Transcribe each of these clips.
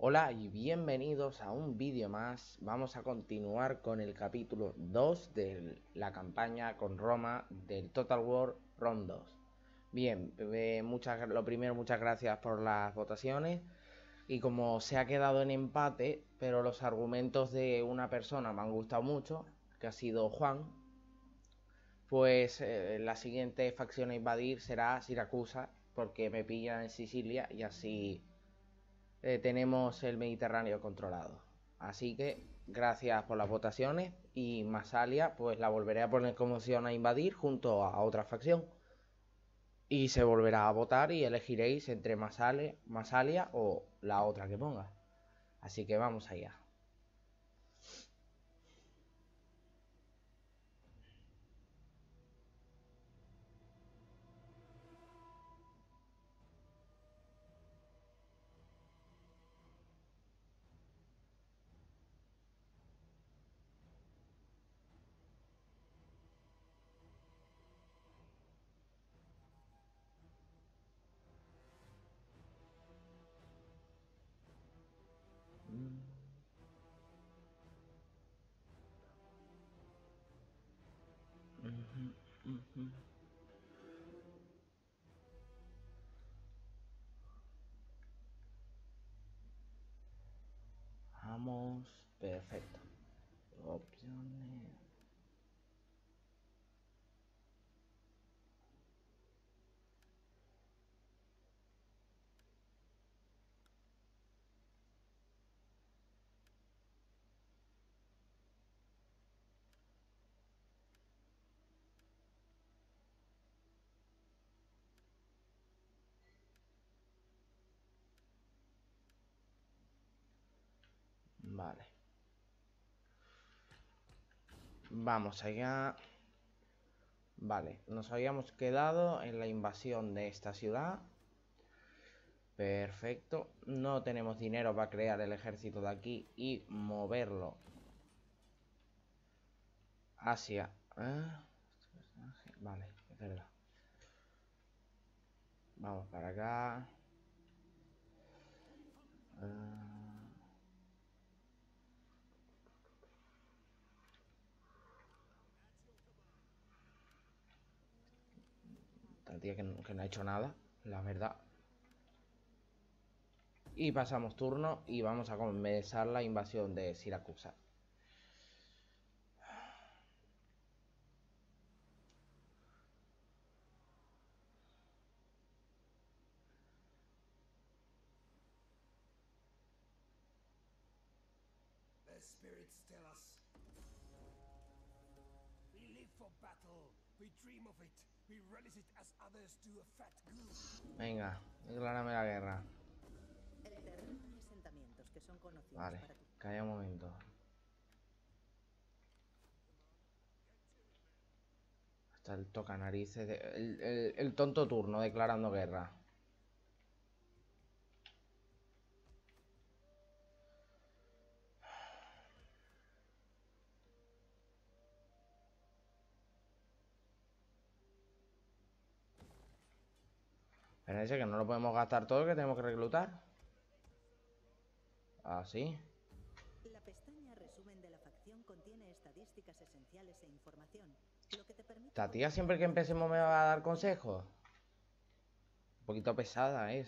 Hola y bienvenidos a un vídeo más. Vamos a continuar con el capítulo 2 de la campaña con Roma del Total War Rome 2. Bien, lo primero, muchas gracias por las votaciones. Y como se ha quedado en empate, pero los argumentos de una persona me han gustado mucho, que ha sido Juan, pues la siguiente facción a invadir será Siracusa, porque me pillan en Sicilia y así tenemos el Mediterráneo controlado. Así que gracias por las votaciones y Masalia pues la volveré a poner como opción a invadir junto a otra facción. Y se volverá a votar y elegiréis entre Masalia o la otra que ponga. Así que vamos allá. Vamos, perfecto. Opciones. Vale. Vamos allá. Vale, nos habíamos quedado en la invasión de esta ciudad. Perfecto. No tenemos dinero para crear el ejército de aquí y moverlo hacia... Vale, es verdad. Vamos para acá. Esta tía que no ha hecho nada, la verdad. Y pasamos turno y vamos a comenzar la invasión de Siracusa. The spirits tell us. We live for battle. We dream of it. We relish it as others do a fat goose. Venga, declárame la guerra. El terreno y asentamientos que son conocidos Vale, para tu... calla un momento. Hasta el toca narices. El tonto turno declarando guerra. Espérense que no lo podemos gastar todo, que tenemos que reclutar. Así. La pestaña resumen de la facción contiene estadísticas esenciales e información, lo que te permite... Esta tía siempre que empecemos me va a dar consejos. Un poquito pesada es,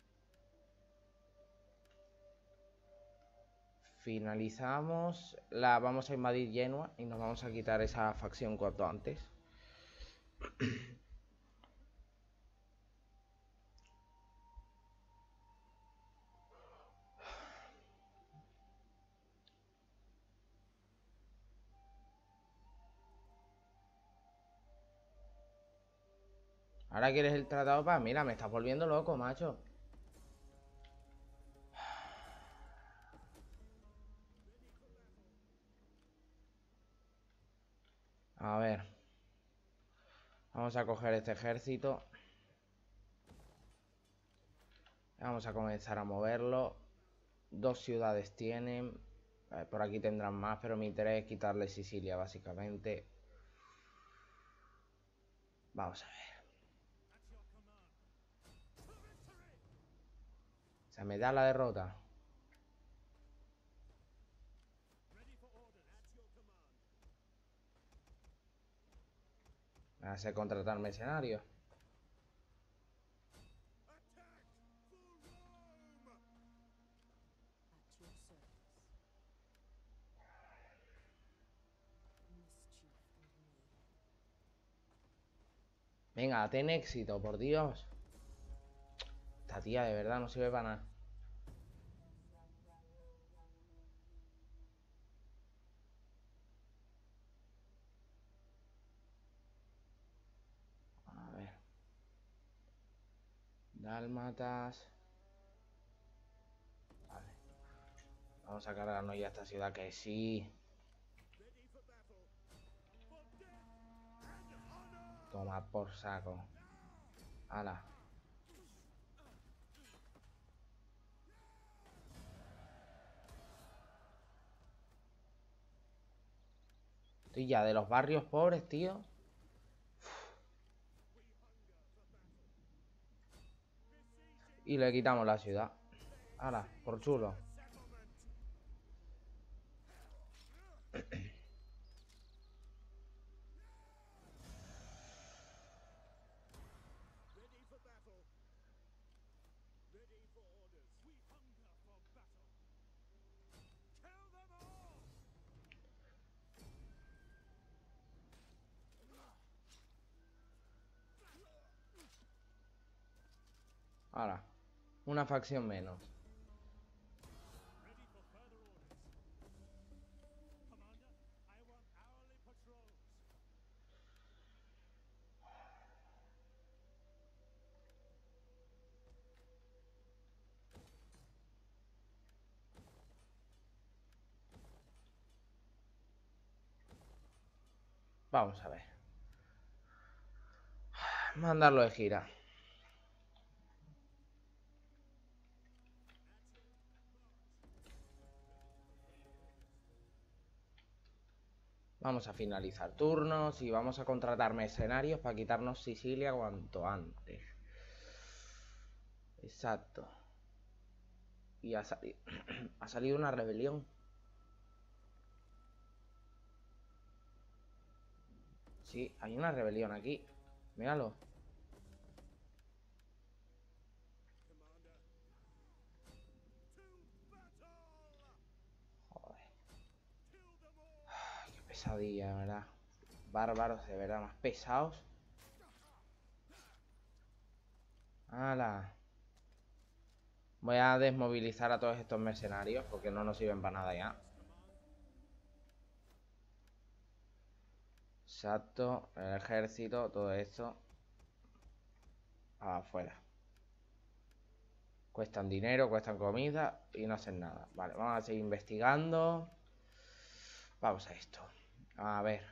Finalizamos. Vamos a invadir Genua y nos vamos a quitar esa facción cuanto antes. Ahora quieres el tratado de paz. Mira, me estás volviendo loco, macho. A ver. Vamos a coger este ejército. Vamos a comenzar a moverlo. 2 ciudades tienen. Por aquí tendrán más, pero mi interés es quitarle Sicilia, básicamente. Vamos a ver. Se me da la derrota. hacer contratar mercenarios. Venga, ten éxito, por Dios. Esta tía de verdad no sirve para nada. A ver. Dálmatas. Vale. Vamos a cargarnos ya esta ciudad que sí. Toma por saco. Hala. Estoy ya de los barrios pobres, tío. Y le quitamos la ciudad. Hala, por chulo. Hala. Una facción menos. Vamos a ver. Mandarlo de gira. Vamos a finalizar turnos y vamos a contratar mercenarios para quitarnos Sicilia cuanto antes. Exacto. Y ha salido una rebelión. Sí, hay una rebelión aquí. Míralo. Joder. Ay, qué pesadilla, de verdad. Bárbaros, de verdad, más pesados. ¡Hala! Voy a desmovilizar a todos estos mercenarios porque no nos sirven para nada ya. Exacto, el ejército, todo esto afuera. Cuestan dinero, cuestan comida y no hacen nada. Vale, vamos a seguir investigando. Vamos a esto. A ver.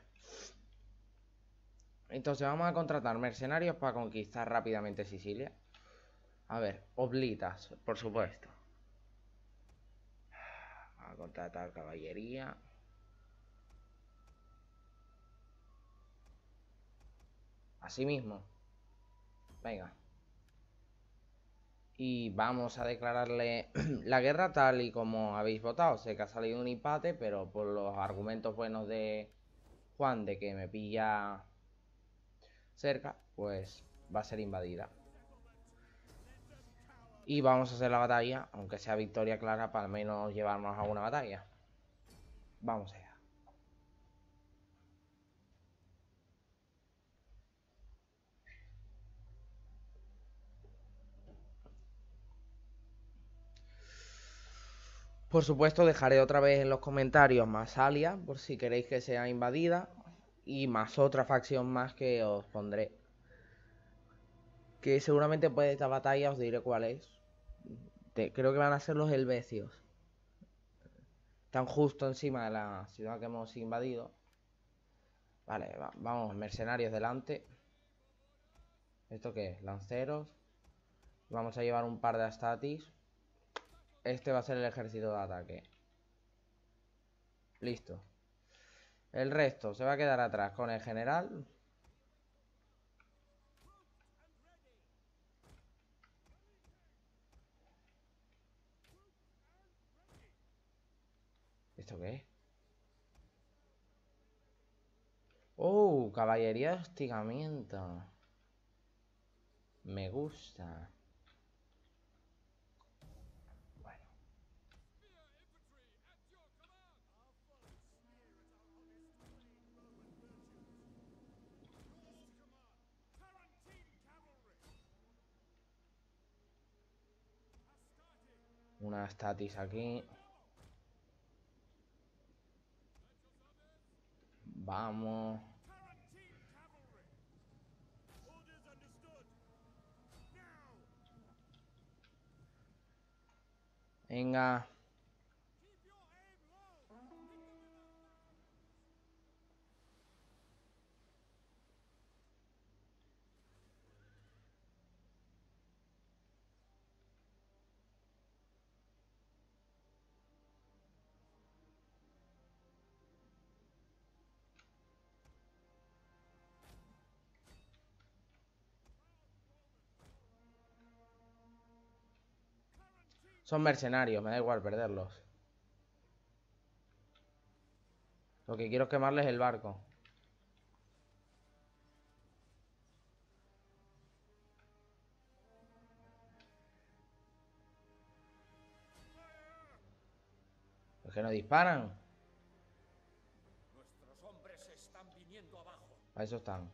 Entonces vamos a contratar mercenarios para conquistar rápidamente Sicilia. A ver, oblitas, por supuesto. Vamos a contratar caballería. Así mismo. Venga. Y vamos a declararle la guerra tal y como habéis votado. Sé que ha salido un empate, pero por los argumentos buenos de Juan de que me pilla cerca, pues va a ser invadida. Y vamos a hacer la batalla, aunque sea victoria clara, para al menos llevarnos a una batalla. Vamos allá. Por supuesto, dejaré otra vez en los comentarios Masalia, por si queréis que sea invadida. Y más otra facción más que os pondré. Que seguramente después de esta batalla os diré cuál es. Creo que van a ser los helvecios. Están justo encima de la ciudad que hemos invadido. Vale, vamos, mercenarios delante. ¿Esto qué es? Lanceros. Vamos a llevar un par de Astatis. Este va a ser el ejército de ataque. Listo. El resto se va a quedar atrás con el general. ¿Esto qué es? Oh, caballería de hostigamiento. Me gusta. Bueno. Una statis aquí. Vamos. Venga. Son mercenarios, me da igual perderlos. Lo que quiero es quemarles el barco. ¿Es que no disparan? Nuestros hombres están viniendo abajo. A eso están.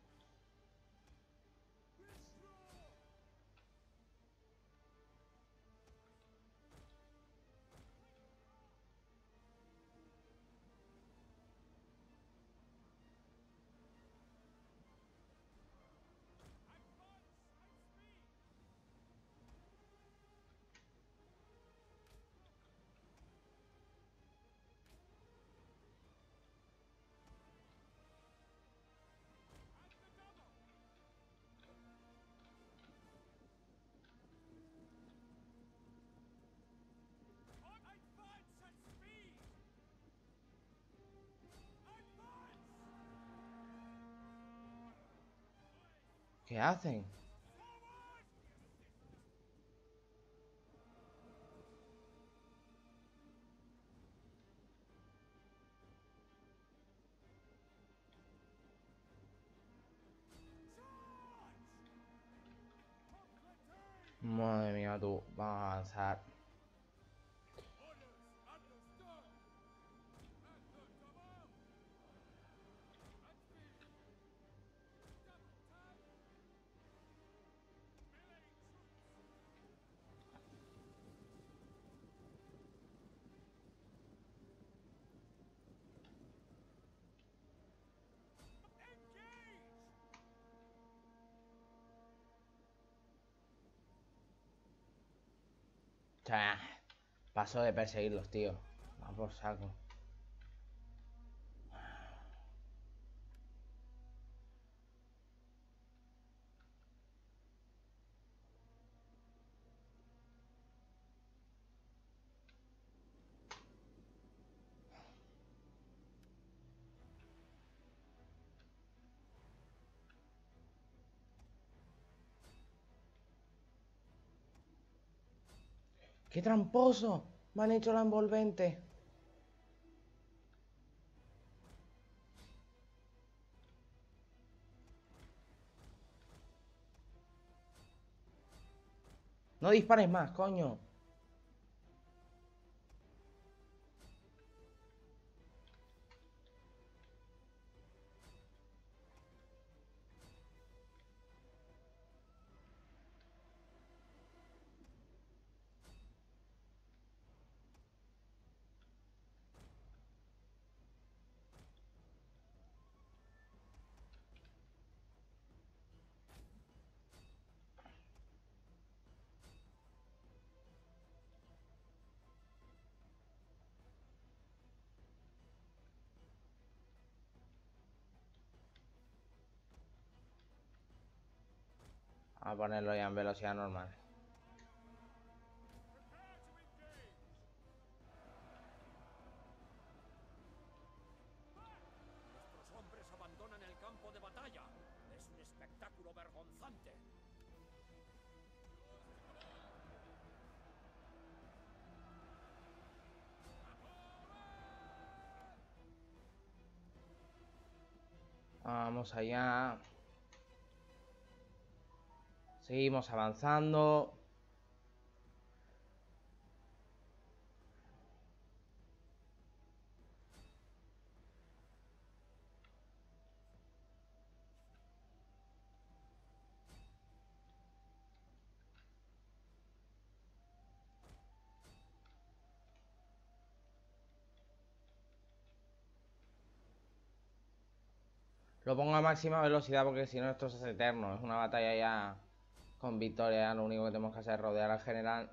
¿Qué hacen? Madre mía, tú. Vamos a avanzar. O sea, paso de perseguirlos, tío. Vamos por saco. ¡Qué tramposo! Me han hecho la envolvente. No dispares más, coño. Vamos a ponerlo ya en velocidad normal. Nuestros hombres abandonan el campo de batalla. Es un espectáculo vergonzante. Vamos allá. Seguimos avanzando. Lo pongo a máxima velocidad porque si no esto se hace eterno. Es una batalla ya con victoria. Lo único que tenemos que hacer es rodear al general.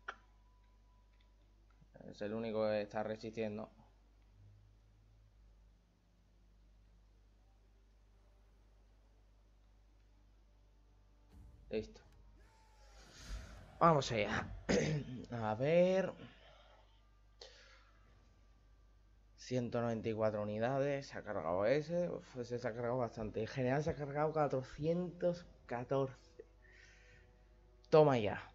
Es el único que está resistiendo. Listo. Vamos allá. A ver. 194 unidades. Se ha cargado ese. Uf, ese se ha cargado bastante. En general se ha cargado 414. Toma ya.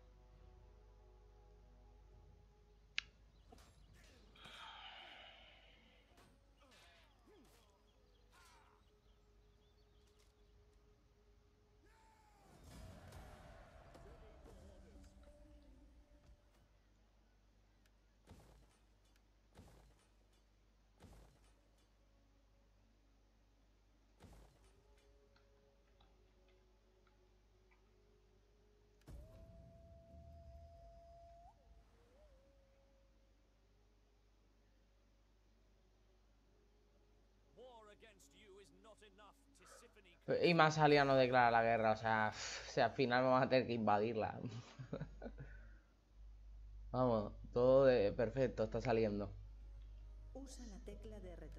War against you is not enough, Tisiphone. Y Masalia no declara la guerra. O sea, al final vamos a tener que invadirla. Vamos, todo perfecto, está saliendo. Usa la tecla de retro.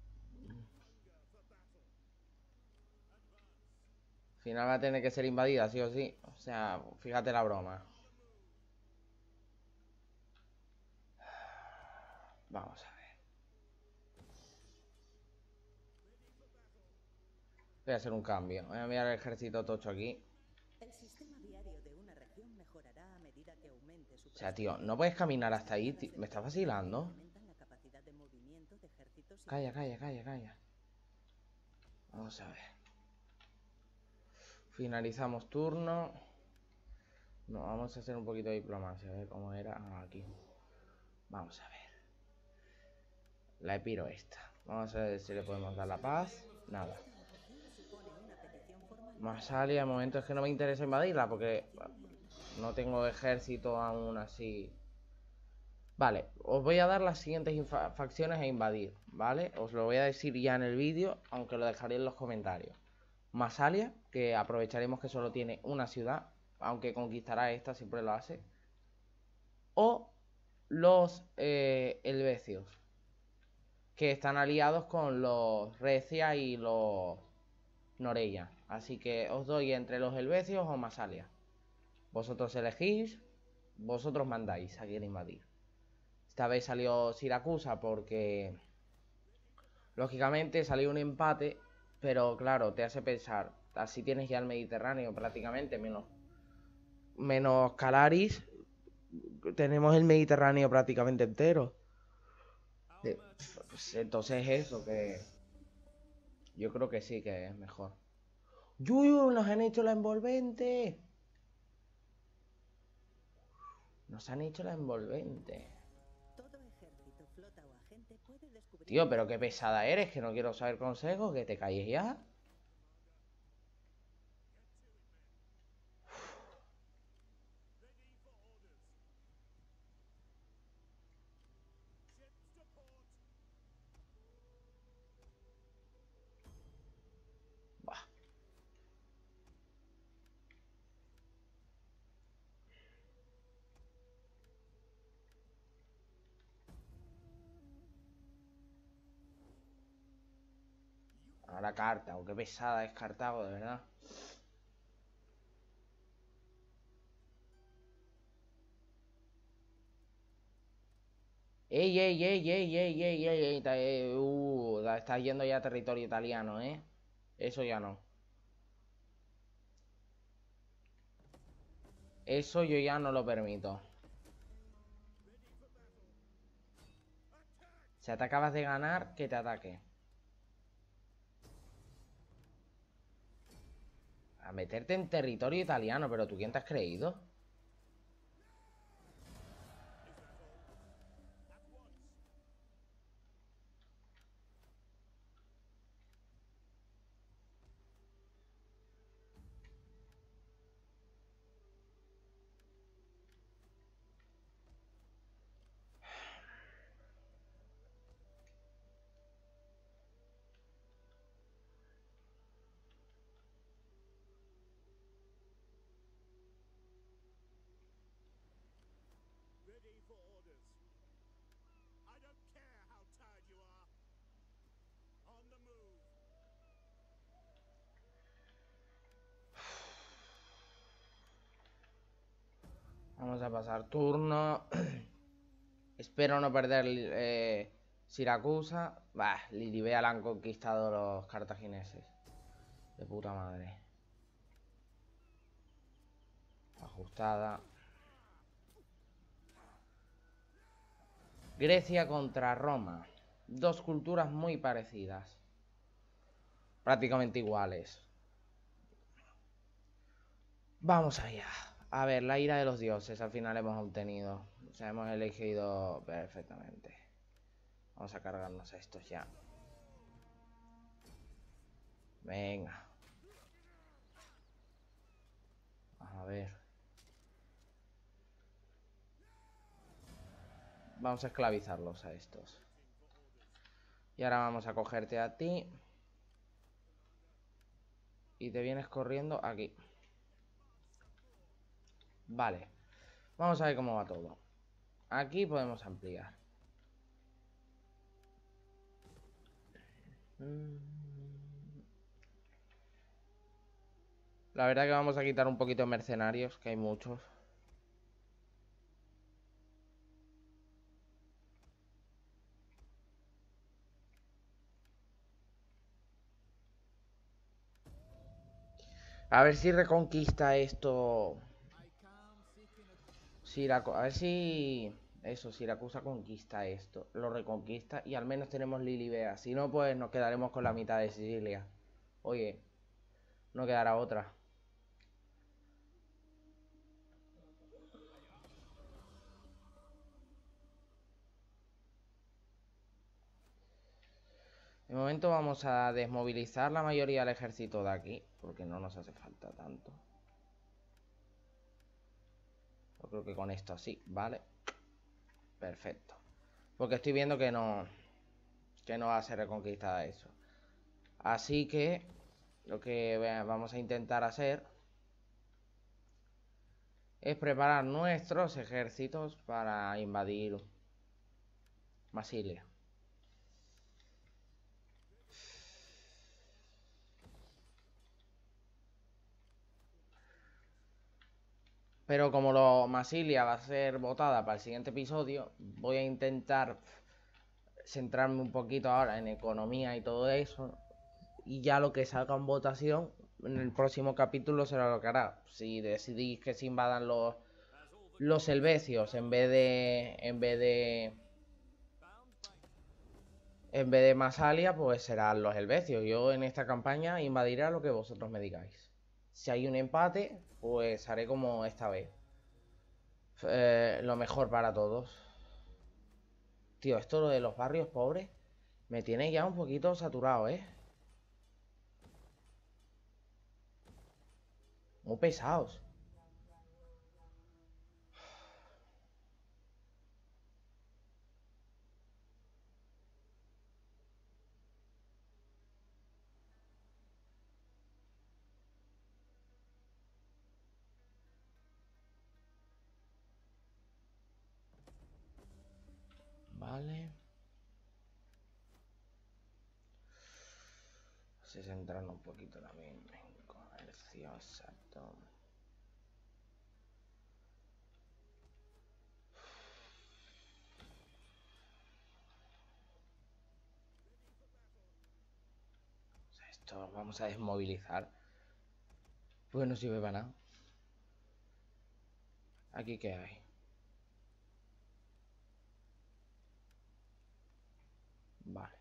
Al final va a tener que ser invadida, sí o sí. O sea, fíjate la broma. Vamos a ver. Voy a hacer un cambio. Voy a mirar el ejército tocho aquí. El sistema viario de una región mejorará a medida que aumente su O sea, tío, no puedes caminar hasta ahí, tío. ¿Me estás vacilando? aumentan la capacidad de movimiento de ejércitos y Calla, calla, calla, calla. Vamos a ver. Finalizamos turno. No, vamos a hacer un poquito de diplomacia. A ver cómo era. Ah, aquí. Vamos a ver. La Epiro esta. Vamos a ver si le podemos dar la paz. Nada. supone una petición formal. Masalia, de momento es que no me interesa invadirla porque no tengo ejército aún así. Vale, os voy a dar las siguientes facciones a invadir, ¿vale? Os lo voy a decir ya en el vídeo, aunque lo dejaré en los comentarios. Masalia, que aprovecharemos que solo tiene una ciudad, aunque conquistará esta, siempre lo hace. O los helvecios, que están aliados con los Recia y los Noreia. Así que os doy entre los helvecios o Masalia. Vosotros elegís, vosotros mandáis a quién invadir. Esta vez salió Siracusa porque lógicamente salió un empate, pero claro, te hace pensar, así tienes ya el Mediterráneo prácticamente, menos Calaris, tenemos el Mediterráneo prácticamente entero. Pues entonces eso, que yo creo que sí, que es mejor. ¡Yuyu! ¡Nos han hecho la envolvente! Nos han hecho la envolvente. Todo ejército, flota o agente puede descubrir. Tío, pero qué pesada eres, que no quiero saber consejos, que te calles ya. Bah. Ahora Cartago, qué pesada es Cartago, de verdad. Ey, ey, ey, ey, ey, ey, ey, ey, está yendo ya a territorio italiano, ¿eh? Eso ya no. Eso yo ya no lo permito. Si te acabas de ganar, que te ataque. A meterte en territorio italiano, pero ¿tú quién te has creído? Ready for orders. I don't care how tired you are. On the move. Vamos a pasar turno. Espero no perder Siracusa. Bah, Lilibea la han conquistado los cartagineses. De puta madre. Ajustada. Grecia contra Roma. Dos culturas muy parecidas. Prácticamente iguales. Vamos allá. A ver, la ira de los dioses al final hemos obtenido. O sea, hemos elegido perfectamente. Vamos a cargarnos a estos ya. Venga. A ver. Vamos a esclavizarlos a estos. Y ahora vamos a cogerte a ti. Y te vienes corriendo aquí. Vale. Vamos a ver cómo va todo. Aquí podemos ampliar. La verdad que vamos a quitar un poquito de mercenarios, que hay muchos. A ver si reconquista esto. A ver si... Eso, Siracusa conquista esto. Lo reconquista y al menos tenemos Lilibea. Si no, pues nos quedaremos con la mitad de Sicilia. Oye, no quedará otra. De momento vamos a desmovilizar la mayoría del ejército de aquí, porque no nos hace falta tanto. Yo creo que con esto sí, ¿vale? Perfecto. Porque estoy viendo que no va a ser reconquistada eso. Así que lo que vamos a intentar hacer es preparar nuestros ejércitos para invadir Masilia. Pero como Masilia va a ser votada para el siguiente episodio, voy a intentar centrarme un poquito ahora en economía y todo eso. Y ya lo que salga en votación, en el próximo capítulo será lo que hará. Si decidís que se invadan los helvecios en vez de Masalia, pues serán los helvecios. Yo en esta campaña invadiré a lo que vosotros me digáis. Si hay un empate, pues haré como esta vez. Lo mejor para todos. Tío, esto lo de los barrios pobres me tiene ya un poquito saturado, ¿eh? Muy pesados. Vale. Se centran un poquito también en comercio, exacto. Esto vamos a desmovilizar. Pues no sirve para nada. ¿Aquí qué hay? Vale.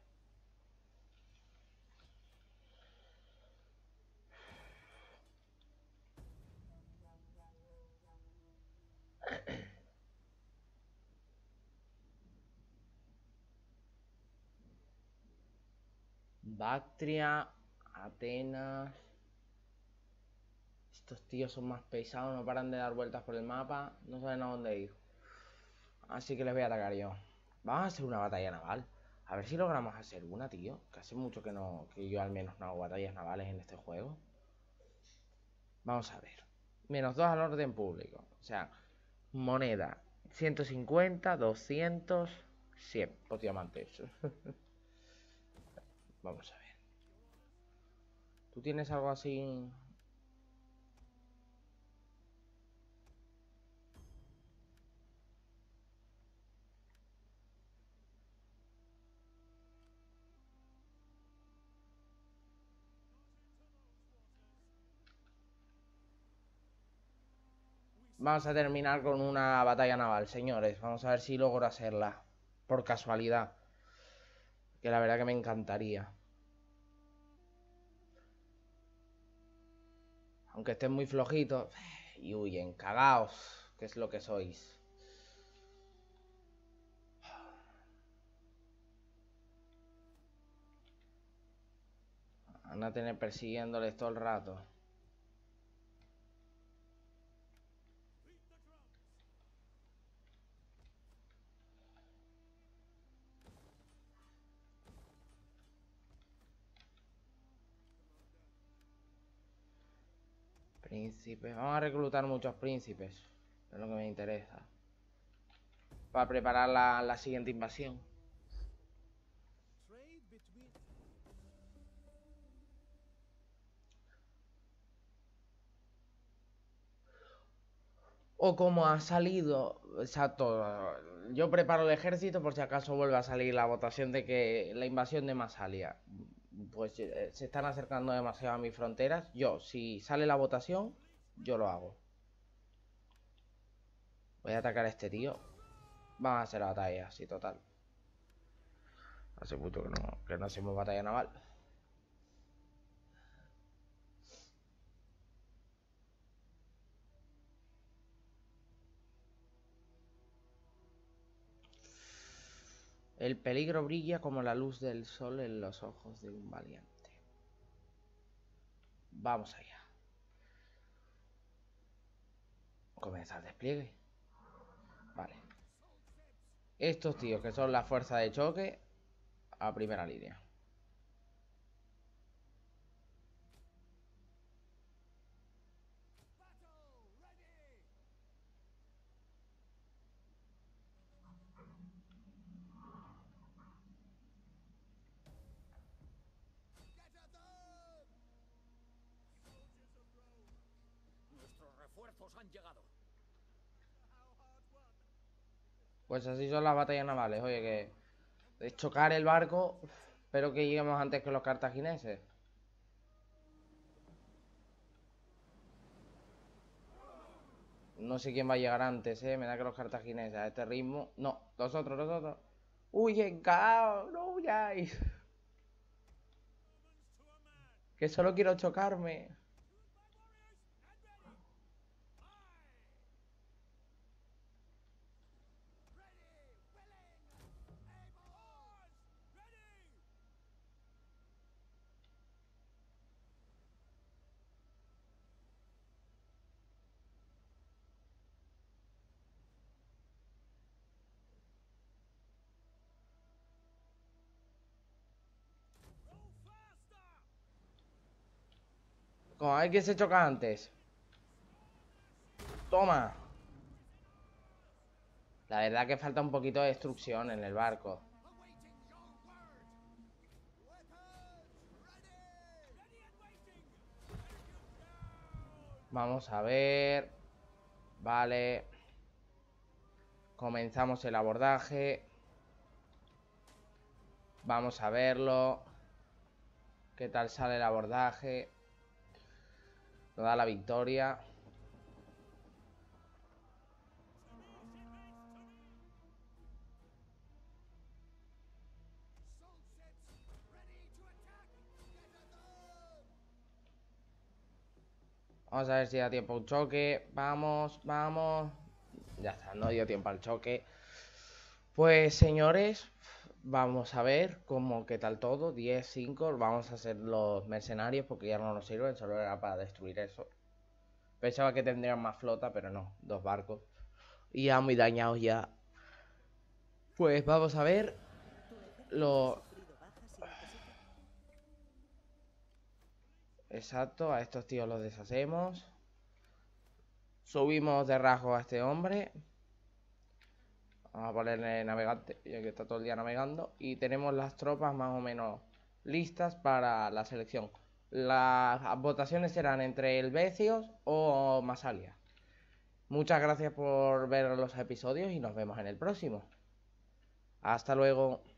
Bactria, Atenas. Estos tíos son más pesados, no paran de dar vueltas por el mapa, no saben a dónde ir. Así que les voy a atacar yo. Vamos a hacer una batalla naval. A ver si logramos hacer una, tío. Que hace mucho que yo al menos no hago batallas navales en este juego. Vamos a ver. -2 al orden público. O sea, moneda 150, 200, 100 por diamantes. Vamos a ver. ¿Tú tienes algo así? Vamos a terminar con una batalla naval, señores. Vamos a ver si logro hacerla. Por casualidad. Que la verdad que me encantaría. Aunque estén muy flojitos. Y huyen, cagaos. Que es lo que sois. Van a tener persiguiéndoles todo el rato. Príncipes. Vamos a reclutar muchos príncipes. Es lo que me interesa. Para preparar la siguiente invasión. Trade between. O como ha salido. Exacto. Yo preparo el ejército por si acaso vuelve a salir la votación de que la invasión de Masalia. Pues se están acercando demasiado a mis fronteras. Yo, si sale la votación, yo lo hago. Voy a atacar a este tío. Vamos a hacer la batalla, sí, total. Hace mucho que no hacemos batalla naval. El peligro brilla como la luz del sol en los ojos de un valiente. Vamos allá. Comienza el despliegue. Vale. Estos tíos que son la fuerza de choque a primera línea. Nuestros refuerzos han llegado. Pues así son las batallas navales. Oye, que de chocar el barco, pero que lleguemos antes que los cartagineses. No sé quién va a llegar antes, me da que los cartagineses a este ritmo. No, los otros. ¡Huyen, caos! ¡No huyáis! Que solo quiero chocarme. Como hay que se choca antes. Toma. La verdad que falta un poquito de destrucción en el barco. Vamos a ver. Vale. Comenzamos el abordaje. Vamos a verlo. ¿Qué tal sale el abordaje? Nos da la victoria. Vamos a ver si da tiempo a un choque. Vamos. Ya está, no dio tiempo al choque. Pues señores, Vamos a ver qué tal todo. 10, 5. Vamos a hacer los mercenarios porque ya no nos sirven. Solo era para destruir eso. Pensaba que tendrían más flota, pero no. 2 barcos. Y ya muy dañados ya. Pues vamos a ver. Exacto, a estos tíos los deshacemos. Subimos de rasgo a este hombre. Vamos a ponerle navegante, ya que está todo el día navegando. Y tenemos las tropas más o menos listas para la selección. Las votaciones serán entre Helvecios o Masalia. Muchas gracias por ver los episodios y nos vemos en el próximo. Hasta luego.